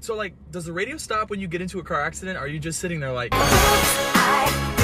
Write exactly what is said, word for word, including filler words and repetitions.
So like, does the radio stop when you get into a car accident? Or are you just sitting there like...